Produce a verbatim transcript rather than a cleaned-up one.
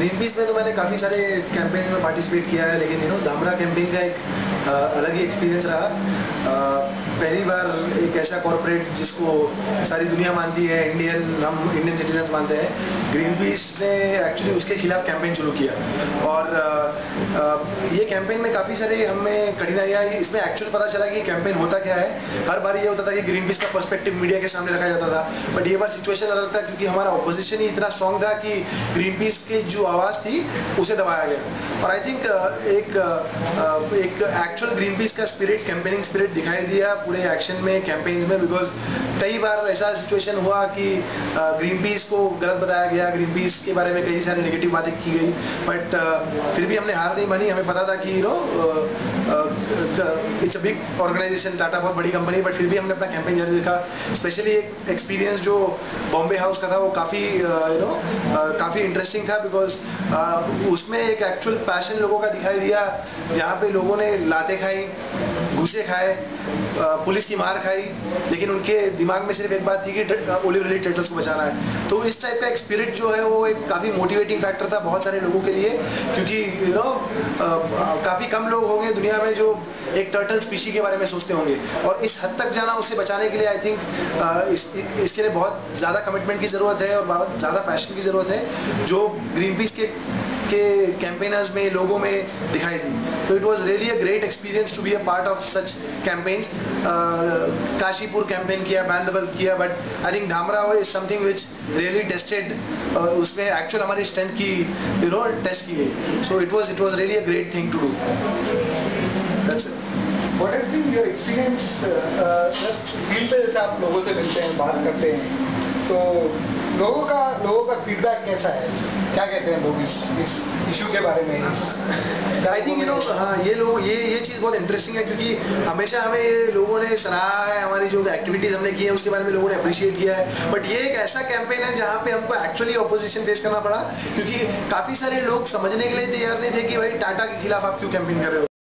Green peas में तो मैंने काफ़ी सारे कैंपेन में पार्टिसिपेट किया है, लेकिन यू नो धामरा कैंपेन का एक आ, अलग ही एक्सपीरियंस रहा। आ, पहली बार एक ऐसा कॉर्पोरेट जिसको सारी दुनिया मानती है, इंडियन हम इंडियन सिटीजन मानते हैं, ग्रीन पीस ने एक्चुअली उसके खिलाफ कैंपेन शुरू किया। और आ, आ, ये कैंपेन में काफ़ी सारे हमें कठिनाइयाँ आई। इसमें एक्चुअल पता चला कि कैंपेन होता क्या है। हर बार ये होता था कि ग्रीन पीस का पर्सपेक्टिव मीडिया के सामने रखा जाता था, बट ये बार सिचुएशन अलग था क्योंकि हमारा ऑपोजिशन ही इतना स्ट्रॉन्ग था कि ग्रीन पीस की जो आवाज़ थी उसे दबाया गया। और आई थिंक एक एक एक्चुअल ग्रीन पीस का स्पिरिट, कैंपेनिंग स्पिरिट दिखाई दिया पूरे एक्शन में, कैंपेन्स में। बिकॉज कई बार ऐसा सिचुएशन हुआ कि ग्रीन पीस को गलत बताया गया, ग्रीन पीस के बारे में कई सारी नेगेटिव बातें की गई, बट फिर भी हमने हार नहीं मानी। हमें पता था कि you know it's a big organisation, Tata बहुत बड़ी कंपनी, बट फिर भी हमने अपना कैंपेन जारी रखा। स्पेशली एक एक्सपीरियंस जो बॉम्बे हाउस का था वो काफ़ी यू नो काफ़ी इंटरेस्टिंग था, बिकॉज उसमें एक एक्चुअल पैशन लोगों का दिखाई दिया, जहाँ पे लोगों ने लाते खाई, घूसे खाए, पुलिस की मार खाई, लेकिन उनके दिमाग में सिर्फ एक बात थी कि ओलिव रिली टर्टल्स को बचाना है। तो इस टाइप का एक स्पिरिट जो है वो एक काफ़ी मोटिवेटिंग फैक्टर था बहुत सारे लोगों के लिए, क्योंकि यू नो काफ़ी कम लोग होंगे दुनिया में जो एक टर्टल स्पीशी के बारे में सोचते होंगे, और इस हद तक जाना, उसे बचाने के लिए आई थिंक इस, इसके लिए बहुत ज़्यादा कमिटमेंट की ज़रूरत है और बहुत ज़्यादा पैशन की ज़रूरत है, जो ग्रीन पीस के के कैंपेनर्स में, लोगों में दिखाई दी। तो it was really a great experience to be a part of such campaigns. Kashipur campaign किया, बैंदबल किया, but I think Dhamra is something which really tested, उसमें एक्चुअल हमारी स्ट्रेंथ की यू नो टेस्ट की गई। So it was it was really a great thing to do. That's it. What has been your experience? Field पे जैसे आप लोगों से मिलते हैं, बात करते हैं, तो लोगों का लोगों का फीडबैक कैसा है? क्या कहते हैं लोग इस इस इशू के बारे में? आई थिंक यू नो हाँ, ये लोग ये ये चीज़ बहुत इंटरेस्टिंग है, क्योंकि हमेशा हमें ये लोगों ने सराहा है, हमारी जो एक्टिविटीज़ हमने की है उसके बारे में लोगों ने अप्रिशिएट किया है। बट ये एक ऐसा कैंपेन है जहाँ पे हमको एक्चुअली ऑपोजिशन फेस करना पड़ा, क्योंकि काफ़ी सारे लोग समझने के लिए तैयार नहीं थे कि भाई टाटा के खिलाफ आप क्यों कैंपेन कर रहे हो।